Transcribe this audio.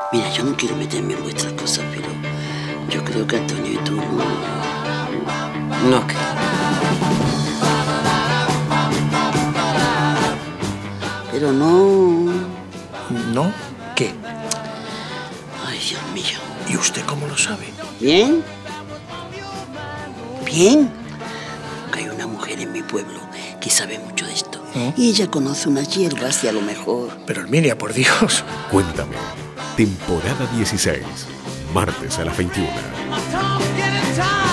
Mira, yo no quiero meterme en vuestras cosas, pero yo creo que Antonio y tú no... ¿No qué? Pero no... ¿No? ¿Qué? Ay, Dios mío. ¿Y usted cómo lo sabe? ¿Bien? ¿Bien? Porque hay una mujer en mi pueblo que sabe mucho de esto. Y ella conoce unas hierbas y a lo mejor... Pero Herminia, por Dios. Cuéntame. Temporada 16. Martes a las 21.